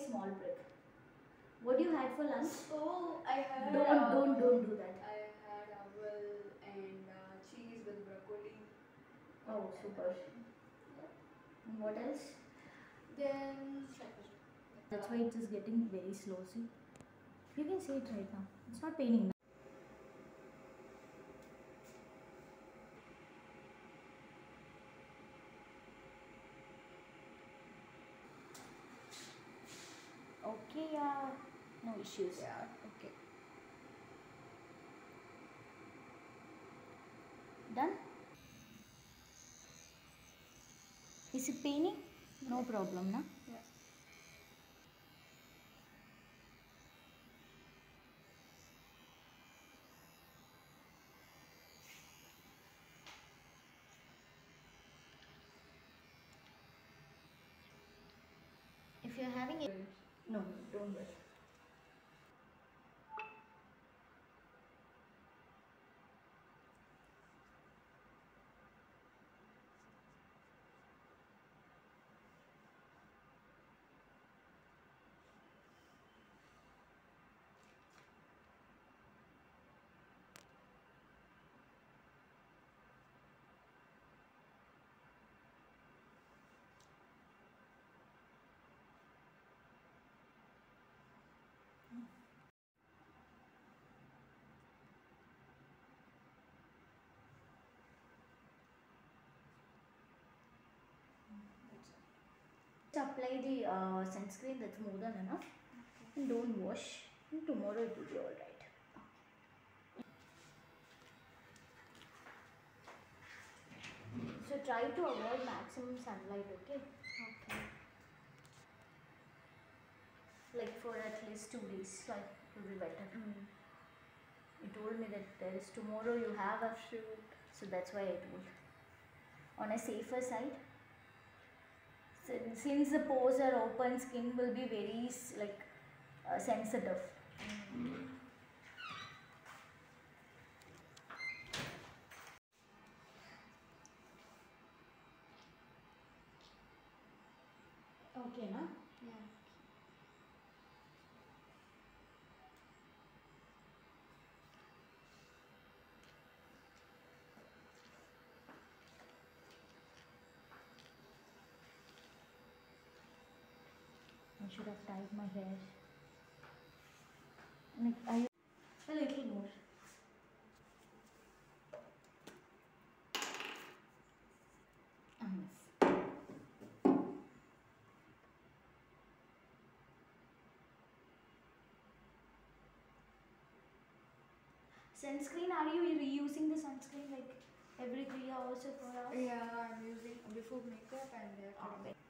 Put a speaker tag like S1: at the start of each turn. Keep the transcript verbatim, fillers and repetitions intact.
S1: small break. What you had for lunch?
S2: Oh, I had.
S1: Don't,
S2: uh,
S1: don't, don't do that.
S2: I had owl and uh, cheese with broccoli.
S1: Oh, super. And what else?
S2: Then
S1: That's why it is getting very slow. See, you can say it right now. It's not paining now. Okay, yeah, no issues.
S2: yeah, okay.
S1: Done? Is it paining? No problem, na?
S2: Yeah.
S1: If you're having it, no, no, don't worry. Apply the uh, sunscreen, that's more than enough. Okay. And don't wash. And tomorrow it will be alright. So try to avoid maximum sunlight, okay?
S2: Okay.
S1: Like for at least two days, so it will be better.
S2: Mm.
S1: You told me that there is tomorrow you have a shoot, so that's why I told. On a safer side. Since, since the pores are open, skin will be very like uh, sensitive. Mm. Okay, na?
S2: Yeah.
S1: I should have tied my hair. Like, I a little more. Ah, yes. Sunscreen, are you reusing the sunscreen like every three hours or four hours?
S2: Yeah, I'm using before makeup and after
S1: Okay.
S2: makeup.